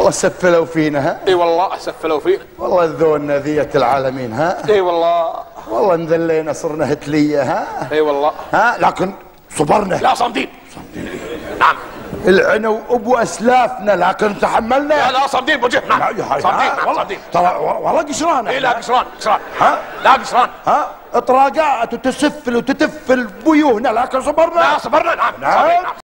والله سفلوا فينا ها. اي والله سفلوا فينا. والله ذونا ذية العالمين ها. اي والله. والله انذلينا صرنا هتلية ها. اي والله. ها لكن صبرنا. لا صامدين. نعم. العنوا ابو اسلافنا لكن تحملنا. لا صامدين بوجه. نعم صامدين. نعم صامدين. ترى والله قشران. اي لا قشران. ها لا قشران. ها اطراقات وتسفل وتتفل بيوهنا لكن صبرنا. لا صبرنا. نعم.